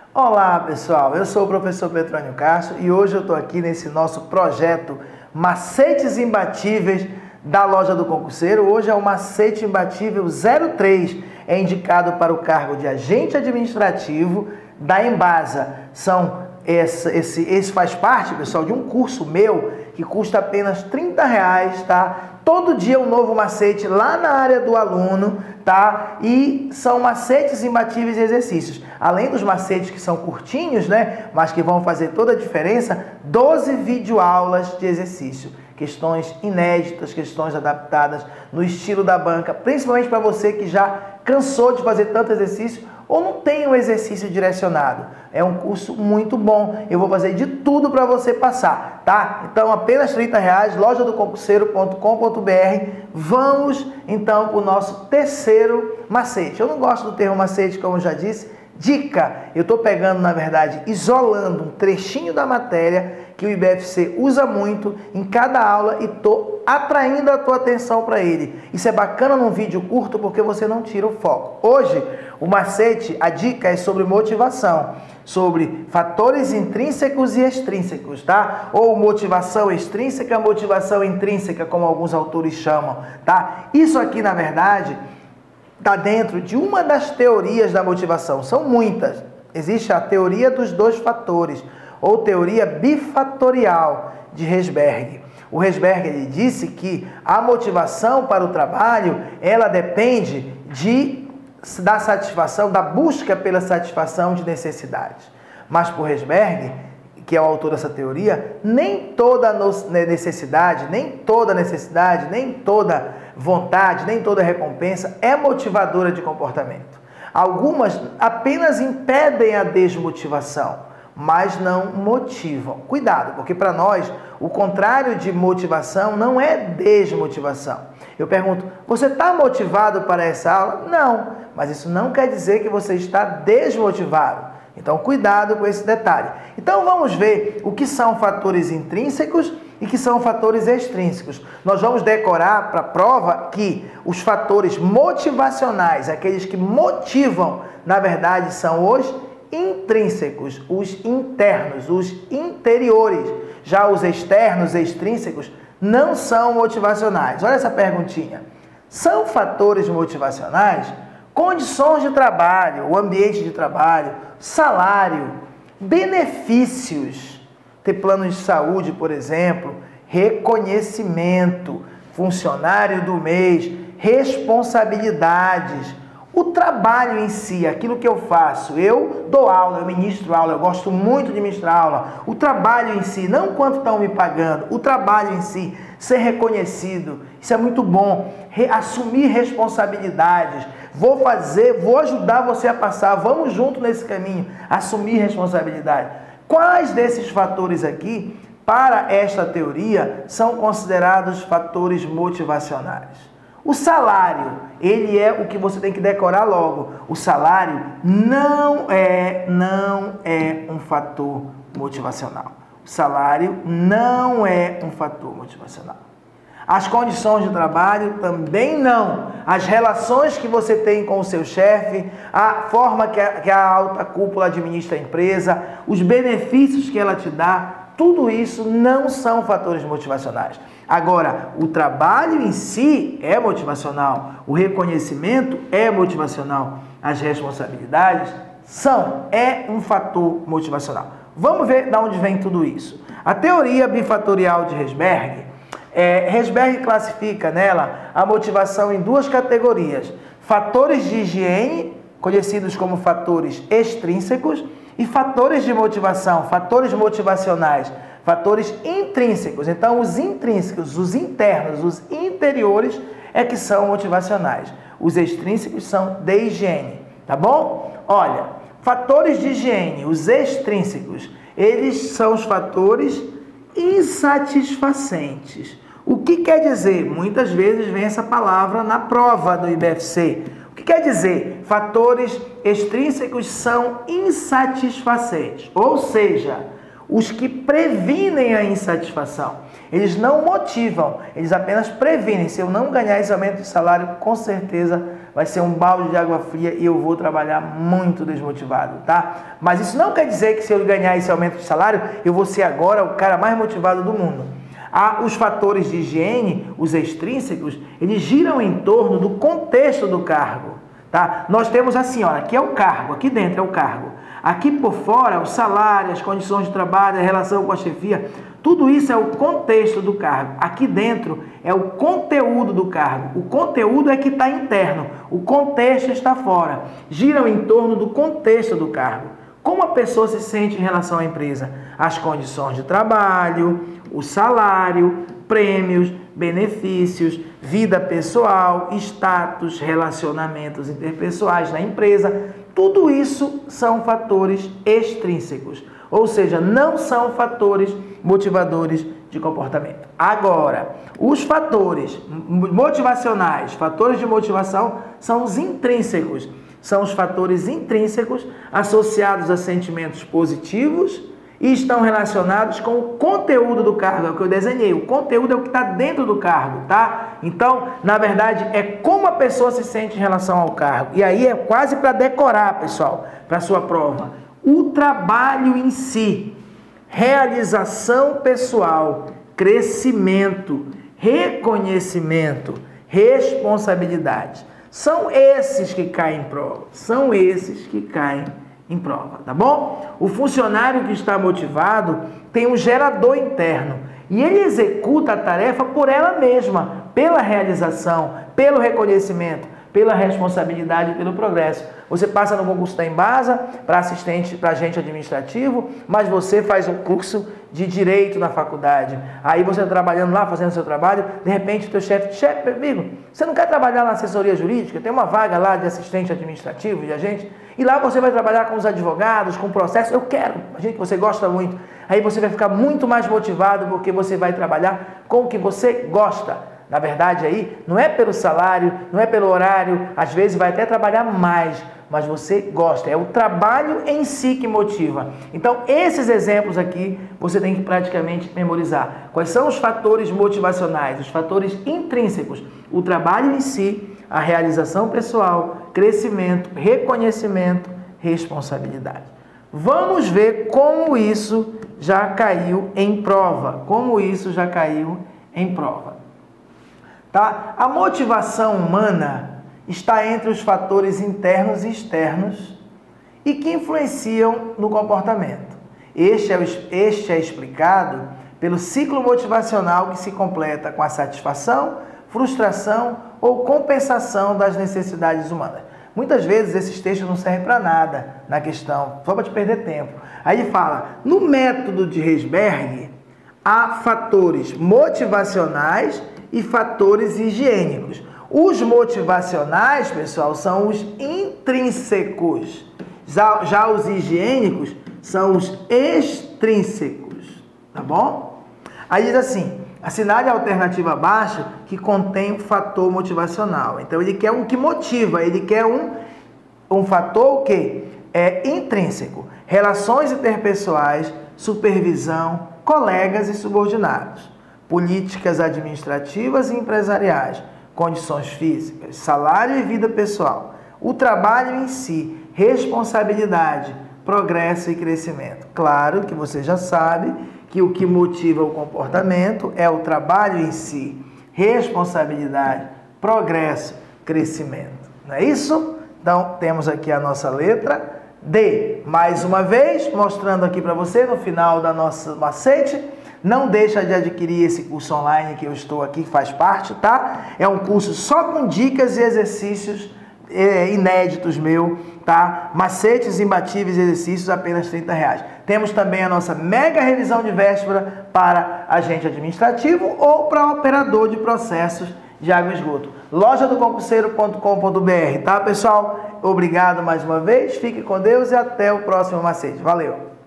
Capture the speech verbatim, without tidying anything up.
Olá pessoal, eu sou o professor Petrônio Castro e hoje eu estou aqui nesse nosso projeto Macetes Imbatíveis da Loja do Concurseiro. Hoje é o macete imbatível zero três, é indicado para o cargo de agente administrativo da Embasa. São esse, esse, esse faz parte, pessoal, de um curso meu que custa apenas trinta reais, tá? Todo dia um novo macete lá na área do aluno, tá? E são macetes imbatíveis e exercícios. Além dos macetes que são curtinhos, né? Mas que vão fazer toda a diferença, doze videoaulas de exercício. Questões inéditas, questões adaptadas no estilo da banca, principalmente para você que já cansou de fazer tanto exercício ou não tem um exercício direcionado. É um curso muito bom, eu vou fazer de tudo para você passar, tá? Então, apenas trinta reais, loja do concurseiro ponto com ponto br. Vamos, então, para o nosso terceiro macete. Eu não gosto do termo macete, como eu já disse. Dica, eu estou pegando, na verdade, isolando um trechinho da matéria que o I B F C usa muito em cada aula e estou atraindo a tua atenção para ele. Isso é bacana num vídeo curto porque você não tira o foco. Hoje, o macete, a dica é sobre motivação, sobre fatores intrínsecos e extrínsecos, tá? Ou motivação extrínseca, motivação intrínseca, como alguns autores chamam, tá? Isso aqui, na verdade, está dentro de uma das teorias da motivação. São muitas. Existe a teoria dos dois fatores, ou teoria bifatorial de Herzberg. O Herzberg ele disse que a motivação para o trabalho, ela depende de, da satisfação, da busca pela satisfação de necessidades. Mas por Herzberg, que é o autor dessa teoria, nem toda necessidade, nem toda necessidade, nem toda vontade, nem toda recompensa é motivadora de comportamento. Algumas apenas impedem a desmotivação, mas não motivam. Cuidado, porque para nós o contrário de motivação não é desmotivação. Eu pergunto, você está motivado para essa aula? Não, mas isso não quer dizer que você está desmotivado. Então, cuidado com esse detalhe. Então, vamos ver o que são fatores intrínsecos e que são fatores extrínsecos. Nós vamos decorar para a prova que os fatores motivacionais, aqueles que motivam, na verdade, são os intrínsecos, os internos, os interiores. Já os externos, extrínsecos, não são motivacionais. Olha essa perguntinha. São fatores motivacionais condições de trabalho, o ambiente de trabalho, salário, benefícios, ter plano de saúde, por exemplo, reconhecimento, funcionário do mês, responsabilidades, o trabalho em si, aquilo que eu faço. Eu dou aula, eu ministro aula, eu gosto muito de ministrar aula. O trabalho em si, não quanto estão me pagando, o trabalho em si, ser reconhecido, isso é muito bom. Re- assumir responsabilidades, vou fazer, vou ajudar você a passar, vamos junto nesse caminho, assumir responsabilidade. Quais desses fatores aqui, para esta teoria, são considerados fatores motivacionais? O salário, ele é o que você tem que decorar logo. O salário não é, não é um fator motivacional. O salário não é um fator motivacional. As condições de trabalho também não. As relações que você tem com o seu chefe, a forma que a, que a alta cúpula administra a empresa, os benefícios que ela te dá, tudo isso não são fatores motivacionais. Agora, o trabalho em si é motivacional, o reconhecimento é motivacional, as responsabilidades são, é um fator motivacional. Vamos ver de onde vem tudo isso. A teoria bifatorial de Herzberg, é, Herzberg classifica nela a motivação em duas categorias: fatores de higiene, conhecidos como fatores extrínsecos, e fatores de motivação, fatores motivacionais, fatores intrínsecos. Então, os intrínsecos, os internos, os interiores é que são motivacionais. Os extrínsecos são de higiene, tá bom? Olha, fatores de higiene, os extrínsecos, eles são os fatores insatisfacentes. O que quer dizer? Muitas vezes vem essa palavra na prova do I B F C. O que quer dizer? Fatores extrínsecos são insatisfacentes, ou seja, os que previnem a insatisfação. Eles não motivam, eles apenas previnem. Se eu não ganhar esse aumento de salário, com certeza vai ser um balde de água fria e eu vou trabalhar muito desmotivado, tá? Mas isso não quer dizer que se eu ganhar esse aumento de salário, eu vou ser agora o cara mais motivado do mundo. Ah, os fatores de higiene, os extrínsecos, eles giram em torno do contexto do cargo, tá? Nós temos assim, ó, aqui é o cargo, aqui dentro é o cargo. Aqui por fora, o salário, as condições de trabalho, a relação com a chefia, tudo isso é o contexto do cargo. Aqui dentro é o conteúdo do cargo. O conteúdo é que está interno, o contexto está fora. Giram em torno do contexto do cargo. Como a pessoa se sente em relação à empresa? As condições de trabalho, o salário, prêmios, benefícios, vida pessoal, status, relacionamentos interpessoais na empresa. Tudo isso são fatores extrínsecos, ou seja, não são fatores motivadores de comportamento. Agora, os fatores motivacionais, fatores de motivação, são os intrínsecos. São os fatores intrínsecos associados a sentimentos positivos e estão relacionados com o conteúdo do cargo, é o que eu desenhei. O conteúdo é o que está dentro do cargo, tá? Então, na verdade, é como a pessoa se sente em relação ao cargo. E aí é quase para decorar, pessoal, para a sua prova. O trabalho em si, realização pessoal, crescimento, reconhecimento, responsabilidade. São esses que caem em prova. São esses que caem em prova, tá bom? O funcionário que está motivado tem um gerador interno e ele executa a tarefa por ela mesma, pela realização, pelo reconhecimento, pela responsabilidade e pelo progresso. Você passa no concurso da Embasa para assistente, para agente administrativo, mas você faz um curso de direito na faculdade. Aí você está trabalhando lá, fazendo seu trabalho, de repente o teu chefe, chefe, amigo, você não quer trabalhar na assessoria jurídica? Tem uma vaga lá de assistente administrativo, de agente, e lá você vai trabalhar com os advogados, com o processo. Eu quero, a gente que você gosta muito. Aí você vai ficar muito mais motivado porque você vai trabalhar com o que você gosta. Na verdade, aí, não é pelo salário, não é pelo horário, às vezes vai até trabalhar mais, mas você gosta. É o trabalho em si que motiva. Então, esses exemplos aqui, você tem que praticamente memorizar. Quais são os fatores motivacionais, os fatores intrínsecos? O trabalho em si, a realização pessoal, crescimento, reconhecimento, responsabilidade. Vamos ver como isso já caiu em prova. Como isso já caiu em prova. Tá? A motivação humana está entre os fatores internos e externos e que influenciam no comportamento. Este é, este é explicado pelo ciclo motivacional que se completa com a satisfação, frustração ou compensação das necessidades humanas. Muitas vezes esses textos não servem para nada na questão, só para te perder tempo. Aí ele fala, no método de Herzberg, há fatores motivacionais e fatores higiênicos. Os motivacionais, pessoal, são os intrínsecos. Já, já os higiênicos são os extrínsecos. Tá bom? Aí diz assim, assinale a alternativa abaixo que contém o fator motivacional. Então, ele quer um que motiva, ele quer um, um fator que é intrínseco. Relações interpessoais, supervisão, colegas e subordinados. Políticas administrativas e empresariais, condições físicas, salário e vida pessoal, o trabalho em si, responsabilidade, progresso e crescimento. Claro que você já sabe que o que motiva o comportamento é o trabalho em si, responsabilidade, progresso, crescimento. Não é isso? Então, temos aqui a nossa letra D. Mais uma vez, mostrando aqui para você no final da nossa macete. Não deixa de adquirir esse curso online que eu estou aqui, que faz parte, tá? É um curso só com dicas e exercícios é, inéditos meu, tá? Macetes imbatíveis e exercícios, apenas trinta reais. Temos também a nossa mega revisão de véspera para agente administrativo ou para operador de processos de água e esgoto. loja do concurseiro ponto com ponto br, tá, pessoal? Obrigado mais uma vez, fique com Deus e até o próximo macete. Valeu!